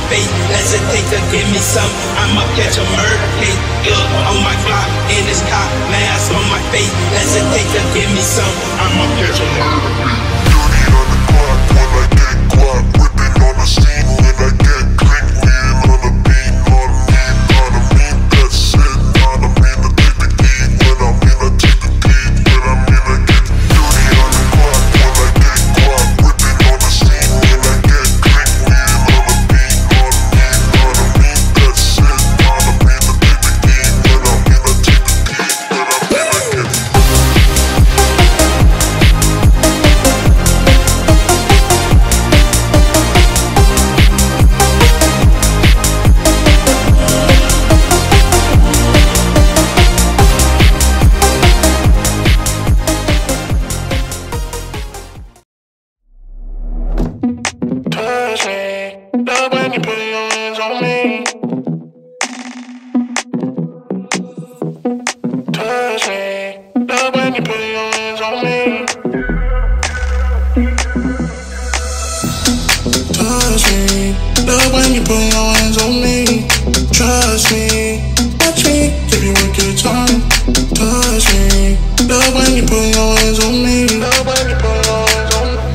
face, hesitate to give me some. I'ma catch a murder case, yeah, on my block, in this cop, mask on my face, hesitate to give me some. I'ma catch a murder case. 30 on the clock when I get guap, whipping on the scene when I get click, leaning on the beat, on me, that's it, not a mean to take the heat, when I mean I take the heat, when I mean I get 30 on the clock when I get guap, whipping on the scene when I get click, leaning on the beat, on me, that's it, not a mean to take the heat, when I mean I take the heat, when I mean I get touch me. Love when you put your hands on me. Touch me. Love when you put your hands on me. Touch me. Love when you put your hands on me. Trust me. Watch me. Give you a good time. Touch me. Love when you put your hands on me. Love when you put your hands on me.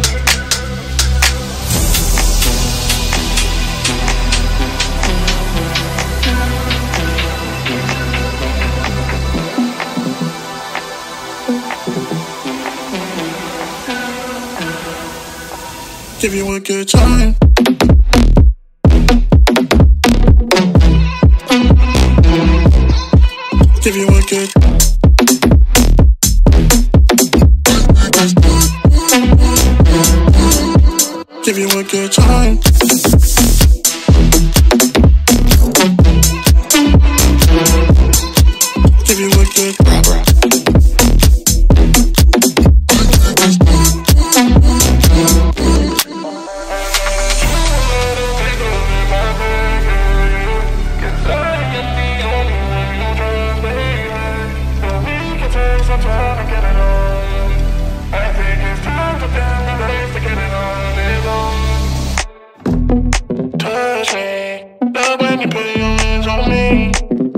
Give you a good time. Give you a good. Give you a good time. Give you a good. Touch me, love when you put your hands on me.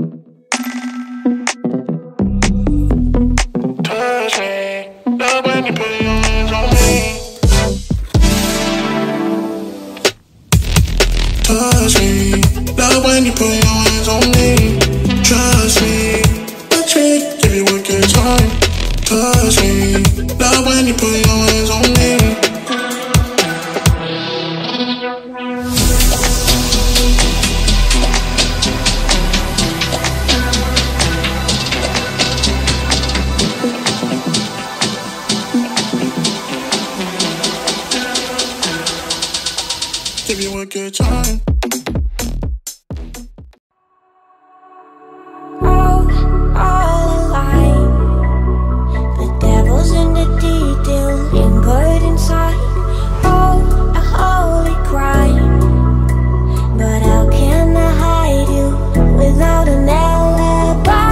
Touch me, love when you put your hands on me. Touch me, love when you put your hands on me. Trust me, touch me, give you a good time. Touch me, love when you put your hands on me. Give you a good time. All alive. The devil's in the detail, lingered inside. Oh, a holy crime. But how can I hide you without an alibi?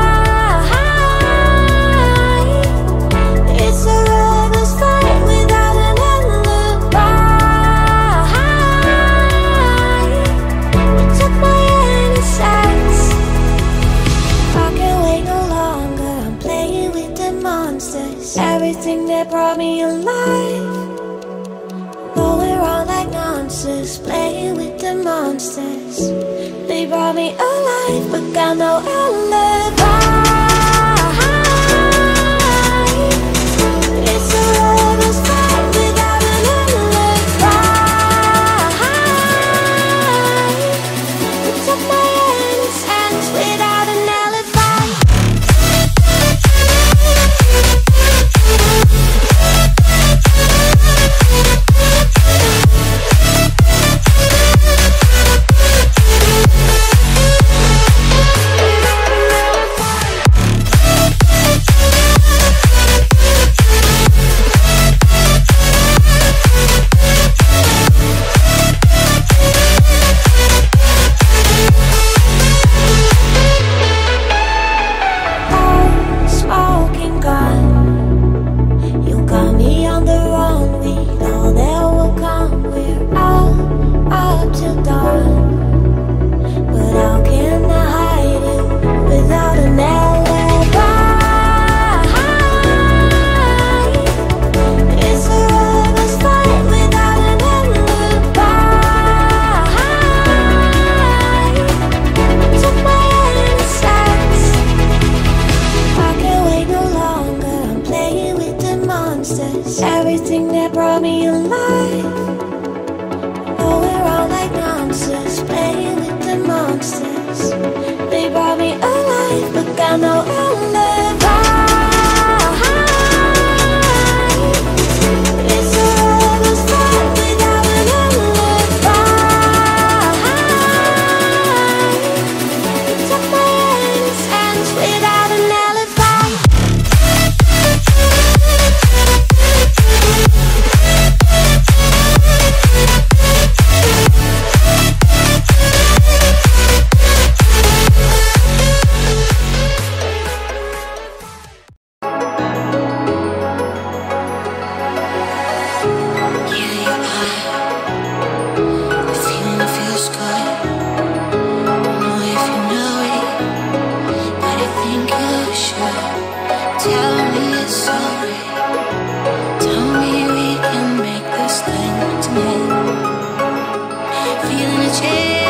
It's a rebel's fight without an alibi. You took my innocence. I can't wait no longer. I'm playing with the monsters. Everything that brought me alive, going wrong like nonsense. Playing with the monsters. They brought me alive, but got no alibi. It's a rebel's fight without an alibi. You took my innocence without an alibi. feeling a change.